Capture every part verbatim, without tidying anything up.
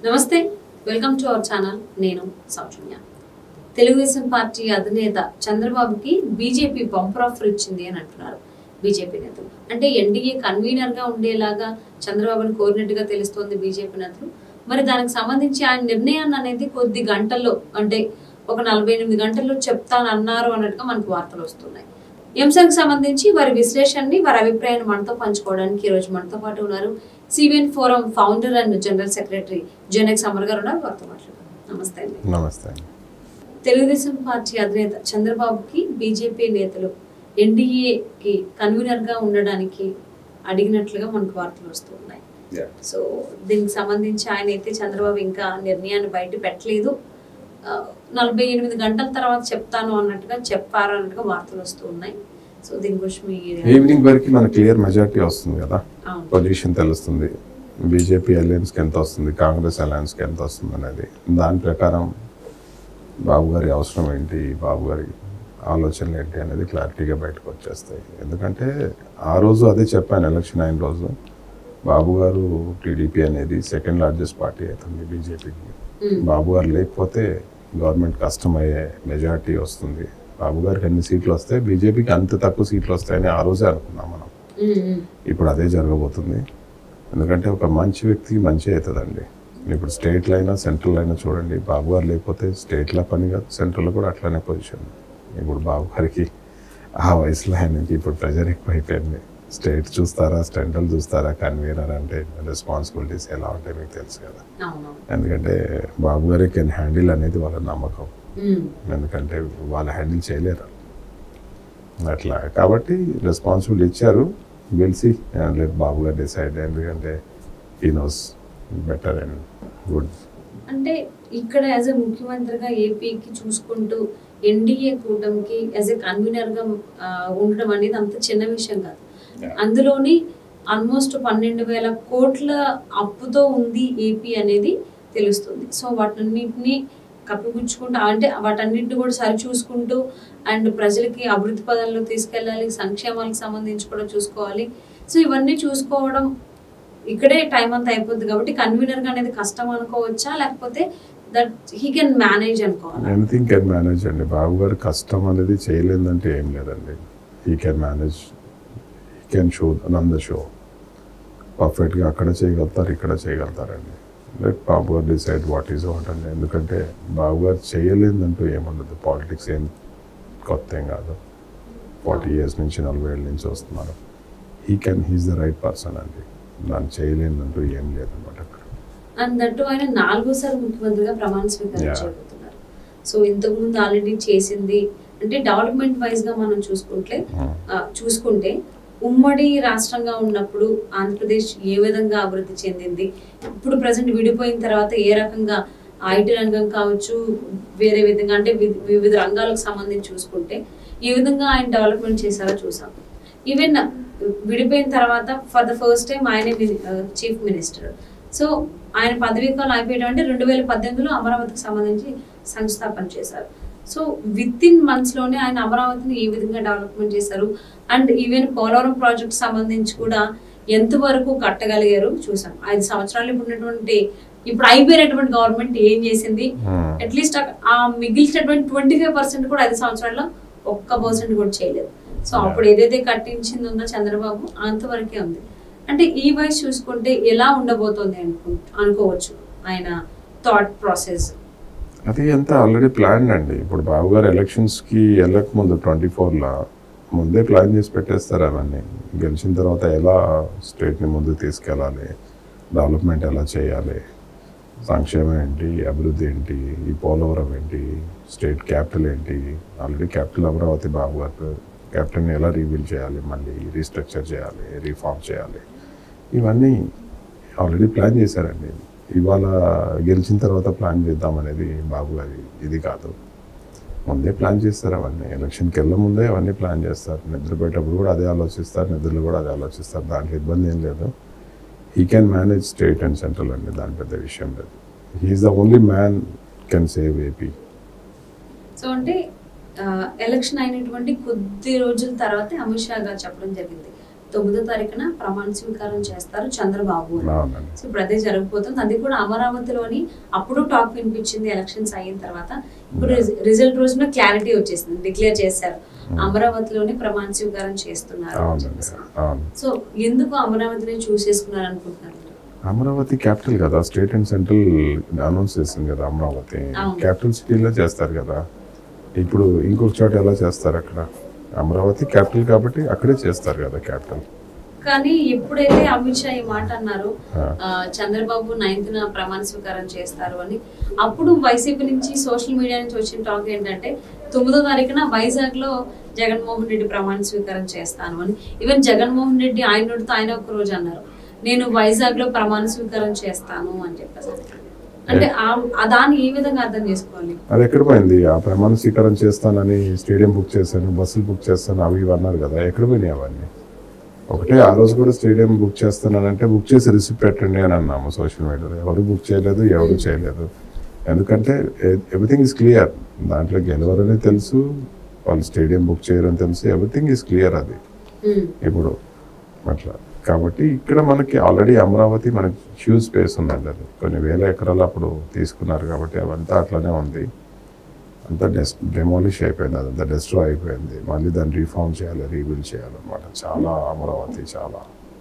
నమస్తే, welcome to our channel. నేను సౌజన్య. Telugu Desam party అధినేత చంద్రబాబుకి బీజేపీ బంపర్ ఆఫర్ ఇచ్చింది అని అంటున్నారు బీజేపీ నేతలు. అంటే ఎన్డీఏ కన్వీనర్ గా ఉండేలాగా చంద్రబాబుని కోరినట్టుగా తెలుస్తోంది బీజేపీ నేతలు. మరి దానికి సంబంధించి ఆయన నిర్ణయాన్ని అనేది కొద్ది గంటల్లో, అంటే ఒక నలభై ఎనిమిది గంటల్లో చెప్తానన్నారు అన్నట్టుగా మనకు వార్తలు వస్తున్నాయి. ఈ అంశానికి సంబంధించి వారి విశ్లేషణని, వారి అభిప్రాయాన్ని మనతో పంచుకోవడానికి ఈ రోజు మనతో పాటు ఉన్నారు CVN forum founder and general secretary Janak Amar గారు ఉన్నారు. వారితో మాట్లాడదాం. నమస్తే అండి. నమస్తే. తెలుగుదేశం పార్టీ అధినేత చంద్రబాబుకి బీజేపీ నేతలు ఎన్డీఏకి కన్వీనర్ గా ఉండడానికి అడిగినట్లుగా మనకు వార్తలు వస్తున్నాయి. సో దీనికి సంబంధించి ఆయన అయితే చంద్రబాబు ఇంకా నిర్ణయాన్ని బయట పెట్టలేదు, నలభై ఎనిమిది గంటల తర్వాత చెప్తాను అన్నట్టుగా చెప్పారు అన్నట్టుగా వార్తలు వస్తూ ఉన్నాయి. సో దీని గురించి ఈవినింగ్ వరకు మన క్లియర్ మెజారిటీ వస్తుంది కదా, పొజిషన్ తెలుస్తుంది. బీజేపీ అలయన్స్ కి ఎంత వస్తుంది, కాంగ్రెస్ అలయన్స్ కి ఎంత వస్తుంది అనేది, దాని ప్రకారం బాబు గారి అవసరం ఏంటి, బాబు గారి ఆలోచనలు ఏంటి అనేది క్లారిటీగా బయటకు వచ్చేస్తాయి. ఎందుకంటే ఆ రోజు అదే చెప్పాను, ఎలక్షన్ అయిన రోజు బాబు గారు టీడీపీ అనేది సెకండ్ లార్జెస్ట్ పార్టీ అవుతుంది బీజేపీకి. బాబు గారు లేకపోతే గవర్నమెంట్ కష్టమయ్యే మెజారిటీ వస్తుంది. బాబు గారికి అన్ని సీట్లు వస్తాయి, బీజేపీకి అంత తక్కువ సీట్లు వస్తాయని ఆ రోజే అనుకున్నాం మనం. ఇప్పుడు అదే జరగబోతుంది. ఎందుకంటే ఒక మంచి వ్యక్తికి మంచి అవుతుందండి. ఇప్పుడు స్టేట్లో అయినా సెంట్రల్ అయినా చూడండి, బాబు గారు లేకపోతే స్టేట్లో పని కాదు, సెంట్రల్లో కూడా అట్లానే పొజిషన్. ఇప్పుడు బాబు గారికి ఆ వయసులో ఆయనకి ఇప్పుడు ప్రెజర్ ఎక్కువ అయిపోయింది. స్టేట్ చూస్తారా, సెంట్రల్ చూస్తారా, కన్వీనర్ అంటే రెస్పాన్సిబిలిటీస్ ఎలా ఉంటాయి మీకు తెలుసు కదా. ఎందుకంటే బాబు గారి కెన్ హ్యాండిల్ అనేది వాళ్ళ నమ్మకం. ఎందుకంటే వాళ్ళు హ్యాండిల్ చేయలేరు అట్లా. కాబట్టి రెస్పాన్సిబిలిటీ ఇచ్చారు, గెలిచి లేదు బాబు గారు డిసైడ్. ఎందుకంటే he knows better and good. అంటే ఇక్కడ యాజ్ ఎ ముఖ్యమంత్రిగా ఏపీకి చూసుకుంటూ ఎన్డీఏ కూటమికి యాజ్ ఎ కన్వీనర్ గా ఉండడం అనేది అంత చిన్న విషయం కాదు. అందులోని ఆల్మోస్ట్ పన్నెండు వేల కోట్ల అప్పుతో ఉంది ఏపీ అనేది తెలుస్తుంది. సో వాటన్నిటిని కప్పిపుచ్చుకుంటూ, అంటే వాటన్నిటిని కూడా సరి చూసుకుంటూ అండ్ ప్రజలకి అభివృద్ధి పదంలో తీసుకెళ్ళాలి, సంక్షేమాలకు సంబంధించి కూడా చూసుకోవాలి. సో ఇవన్నీ చూసుకోవడం ఇక్కడే టైం అంతా అయిపోద్ది. కాబట్టి కన్వీనర్ గా అనేది కష్టం అనుకోవచ్చా, లేకపోతే దట్ హీ కెన్ మేనేజ్ అనుకోవాలి? ఎనీథింగ్ కెన్ మేనేజ్ అండి. బాబు గారు కష్టం అనేది చేయలేదంటే ఏం లేదండి. He can manage, he can show run the show పర్ఫెక్ట్గా. అక్కడ చేయగలుగుతారు, ఇక్కడ చేయగలుగుతారండి. లెట్ బాబు గారు డిసైడ్ వాట్ ఈజ్ వాట్ అండి. ఎందుకంటే బాబు గారు చేయలేదంటూ ఏముండదు. పాలిటిక్స్ ఏం కొత్త ఏం కాదు, ఫార్టీ ఇయర్స్ నుంచి నలభై ఏళ్ళ నుంచి వస్తున్నారు. He can, he's the right person అండి. దాన్ని చేయలేదంటూ ఏం లేదన్నమాట అక్కడ. అండ్ దట్టు ఆయన నాలుగోసారి ముఖ్యమంత్రిగా ప్రమాణ స్వీకారం చేయబోతున్నారు. సో ఇంతకు ముందు ఆల్రెడీ చేసింది అంటే డెవలప్మెంట్ వైజ్ గా మనం చూసుకుంటే చూసుకుంటే ఉమ్మడి రాష్ట్రంగా ఉన్నప్పుడు ఆంధ్రప్రదేశ్ ఏ విధంగా అభివృద్ధి చెందింది, ఇప్పుడు ప్రజెంట్ విడిపోయిన తర్వాత ఏ రకంగా ఐటీ రంగం కావచ్చు, వేరే విధంగా అంటే వివిధ రంగాలకు సంబంధించి చూసుకుంటే ఏ విధంగా ఆయన డెవలప్మెంట్ చేశారో చూసాం. ఈవెన్ విడిపోయిన తర్వాత ఫర్ ద ఫస్ట్ టైం ఆయన చీఫ్ మినిస్టర్. సో ఆయన పదవీ కాలం అయిపోయడం అంటే రెండు వేల పద్దెనిమిదిలో అమరావతికి సంబంధించి సంస్థాపన చేశారు. సో విత్ ఇన్ మంత్స్ లోనే ఆయన అమరావతిని ఏ విధంగా డెవలప్మెంట్ చేశారు అండ్ ఈవెన్ పోలవరం ప్రాజెక్ట్ సంబంధించి కూడా ఎంతవరకు కట్టగలిగారు చూసాం. ఐదు సంవత్సరాలు ఇప్పుడున్నటువంటి ఇప్పుడు అయిపోయినటువంటి గవర్నమెంట్ ఏం చేసింది, అట్లీస్ట్ ఆ మిగిలినటువంటి ట్వంటీ ఫైవ్ పర్సెంట్ కూడా ఐదు సంవత్సరాల్లో ఒక్క పర్సెంట్ కూడా చేయలేదు. సో అప్పుడు ఏదైతే కట్టించింది ఉందో చంద్రబాబు అంతవరకే ఉంది. అంటే ఈ వయసు చూసుకుంటే ఎలా ఉండబోతోంది అనుకు అనుకోవచ్చు ఆయన థాట్ ప్రాసెస్? అది అంతా ఆల్రెడీ ప్లాన్ అండి. ఇప్పుడు బాబు గారు ఎలక్షన్స్కి వెళ్ళక ముందు ట్వంటీ ఫోర్లో ముందే ప్లాన్ చేసి పెట్టేస్తారు అవన్నీ. గెలిచిన తర్వాత ఎలా స్టేట్ని ముందుకు తీసుకెళ్ళాలి, డెవలప్మెంట్ ఎలా చేయాలి, సంక్షేమం ఏంటి, అభివృద్ధి ఏంటి, ఈ పోలవరం ఏంటి, స్టేట్ క్యాపిటల్ ఏంటి. Already capital Amaravati. బాబు గారు క్యాపిటల్ని ఎలా రీబిల్డ్ చేయాలి, మళ్ళీ రీస్ట్రక్చర్ చేయాలి, రీఫార్మ్ చేయాలి, ఇవన్నీ ఆల్రెడీ ప్లాన్ చేశారండి. ఇవాళ గెలిచిన తర్వాత ప్లాన్ చేద్దాం అనేది బాబు గారి ఇది కాదు, ముందే ప్లాన్ చేస్తారు అవన్నీ. ఎలక్షన్కి వెళ్ళే ముందే అవన్నీ ప్లాన్ చేస్తారు. నిద్రపోయేటప్పుడు కూడా అదే ఆలోచిస్తారు, నిద్రలో కూడా అదే ఆలోచిస్తారు. దాంట్లో ఇబ్బంది ఏం లేదు. He can manage state and central అండి, దాని పెద్ద విషయం లేదు. He's the only man can save AP. So అంటే ఎలక్షన్ అయినటువంటి కొద్ది రోజుల తర్వాత అమిత్ షా గారు చెప్పడం జరిగింది, తొమ్మిదో తారీఖున ప్రమాణ స్వీకారం చేస్తారు చంద్రబాబు అని. అవునండి. సో ఇప్పుడు అదే జరగబోతుంది. అది కూడా అమరావతిలోని అప్పుడు టాక్ వినిపించింది ఎలక్షన్స్ అయిన తర్వాత. ఇప్పుడు రిజల్ట్ రోజున క్లారిటీ వచ్చేసింది, డిక్లేర్ చేశారు అమరావతిలోనే ప్రమాణ స్వీకారం చేస్తున్నారు. అవునండి. అవును. సో ఎందుకు అమరావతిని చూస్ చేసుకున్నారు అనుకుంటున్నారు? అమరావతి క్యాపిటల్ కదా, స్టేట్ అండ్ సెంట్రల్ అనౌన్స్ చేసింది కదా అమరావతి. అవును. క్యాపిటల్ సిటీలో చేస్తారు కదా, ఇప్పుడు ఇంకొక చోట ఎలా చేస్తారు? అక్కడ అమరావతి క్యాపిటల్ కాబట్టి అక్కడే చేస్తారు కదా క్యాపిటల్. కానీ ఎప్పుడైతే అమిత్ షా ఈ మాట అన్నారు చంద్రబాబు నైన్త్ న ప్రమాణ స్వీకారం చేస్తారు అని, అప్పుడు వైసీపీ నుంచి సోషల్ మీడియా నుంచి వచ్చిన టాక్ ఏంటంటే తొమ్మిదో తారీఖున వైజాగ్ లో జగన్మోహన్ రెడ్డి ప్రమాణ స్వీకారం చేస్తాను అని. ఈవెన్ జగన్మోహన్ రెడ్డి ఆయన నోటితో ఆయన ఒక రోజు అన్నారు, నేను వైజాగ్ లో ప్రమాణ స్వీకారం చేస్తాను అని చెప్పేసి. అంటే దాన్ని ఏ విధంగా అర్థం చేసుకోవాలి? అది ఎక్కడ పోయింది? ఆ ప్రమాణ స్వీకారం చేస్తానని స్టేడియం బుక్ చేశాను, బస్సులు బుక్ చేస్తాను అవి ఇవి అన్నారు కదా, ఎక్కడ పోయినాయి అవన్నీ? ఒకటే ఆ రోజు కూడా స్టేడియం బుక్ చేస్తున్నానంటే బుక్ చేసి రిసిప్ట్ పెట్టండి అని అన్నాము సోషల్ మీడియాలో. ఎవరు బుక్ చేయలేదు, ఎవరు చేయలేదు. ఎందుకంటే ఎవ్రీథింగ్ ఈజ్ క్లియర్. దాంట్లో గెలవరని తెలుసు, వాళ్ళు స్టేడియం బుక్ చేయరని తెలుసు, ఎవ్రీథింగ్ ఈజ్ క్లియర్. అది ఇప్పుడు అట్లా కాబట్టి ఇక్కడ మనకి ఆల్రెడీ అమరావతి మనకి హ్యూజ్ స్పేస్ ఉందండి. అది కొన్ని వేల ఎకరాలు అప్పుడు తీసుకున్నారు కాబట్టి అవంతా అట్లనే ఉంది. అంతా డెస్ డెమాలిష్ అయిపోయింది, అదంతా డెస్ట్రాయ్ అయిపోయింది. మళ్ళీ దాన్ని రీఫార్మ్ చేయాలి, రీబిల్డ్ చేయాలన్నమాట. చాలా అమరావతి చాలా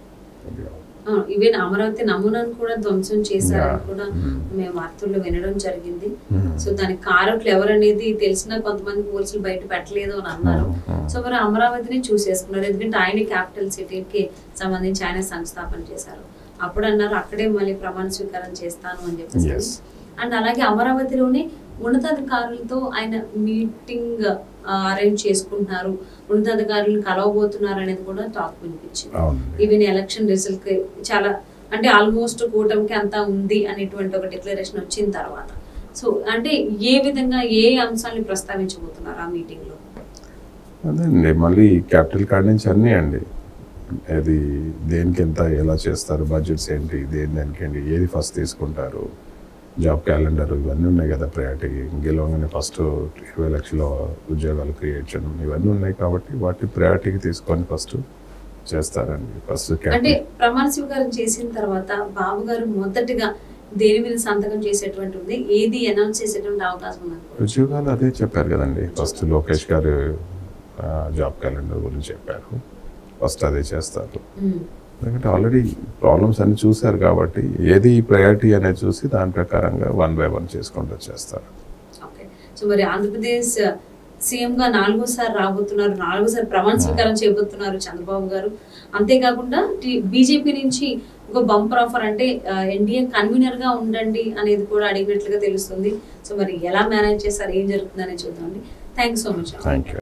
ఈవెన్ అమరావతి నమూనాను కూడా ధ్వంసం చేశారని కూడా మేము వార్తల్లో వినడం జరిగింది. సో దానికి కారకులు ఎవరనేది తెలిసిన కొంతమంది పోలీసులు బయట పెట్టలేదు అని అన్నారు. సో మరి అమరావతిని చూస్ చేసుకున్నారు, ఎందుకంటే ఆయన క్యాపిటల్ సిటీకి సంబంధించి ఆయన సంస్థాపన చేశారు. అప్పుడు అన్నారు అక్కడే మళ్ళీ ప్రమాణ స్వీకారం చేస్తాను అని చెప్పేసి. అండ్ అలాగే అమరావతిలోనే ఉన్నతాధికారులతో ఆయన మీటింగ్ అరేంజ్ చేసుకుంటున్నారు, ఉన్నతాధికారులను కలవబోతున్నారు అనేది కూడా టాక్ వినిపించింది. ఈవెన్ ఎలక్షన్ రిజల్ట్ కి చాలా అంటే ఆల్మోస్ట్ కూటమికి అంతా ఉంది అనేటువంటి ఒక డిక్లరేషన్ వచ్చిన తర్వాత సో అంటే ఏ విధంగా ఏ అంశాలను ప్రస్తావించబోతున్నారు ఆ మీటింగ్ లో? అదే మళ్ళీ క్యాపిటల్ కార్డ్ నుంచి అన్నీ అండి, అది దేనికి ఎంత ఎలా చేస్తారు, బడ్జెట్స్ ఏంటి, దేని దానికేంటి, ఏది ఫస్ట్ తీసుకుంటారు, జాబ్ క్యాలెండర్ ఇవన్నీ ఉన్నాయి కదా ప్రయారిటీ. గెలవగానే ఫస్ట్ ఇరవై లక్షల ఉద్యోగాలు క్రియేట్ చేయడం ఇవన్నీ ఉన్నాయి కాబట్టి వాటి ప్రయారిటీకి తీసుకొని ఫస్ట్ చేస్తారండి. ఫస్ట్ అంటే ప్రమాణ స్వీకారం చేసిన తర్వాత బాబు గారు మొదటిగా దేని మీద సంతకం చేసేటువంటి ఉంది, ఏది అనౌన్స్ చేసేటువంటి అవకాశం ఉంది? ఉద్యోగాలు అదే చెప్పారు కదండి, ఫస్ట్ లోకేష్ గారు జాబ్ క్యాలెండర్ గురించి చెప్పారు, ఫస్ట్ అదే చేస్తారు. ఎందుకంటే ఆల్రెడీ ప్రాబ్లమ్స్ అన్ని చూశారు కాబట్టి ఏది ప్రయారిటీ అనేది చూసి దాని ప్రకారంగా వన్ బై వన్ చేసుకుంటూ వచ్చేస్తారు. ఓకే. సో మరి ఆంధ్రప్రదేశ్ సీఎం గా నాలుగోసారి రాబోతున్నారు, నాలుగోసారి ప్రమాణ స్వీకారం చేయబోతున్నారు చంద్రబాబు గారు. అంతేకాకుండా బీజేపీ నుంచి ఒక బంపర్ ఆఫర్ అంటే ఎన్డీఏ కన్వీనర్ గా ఉండండి అనేది కూడా అడిగినట్లుగా తెలుస్తుంది. సో మరి ఎలా మేనేజ్ చేస్తారు, ఏం జరుగుతుంది అనేది చూద్దామండి. Thank you so much. Thank you.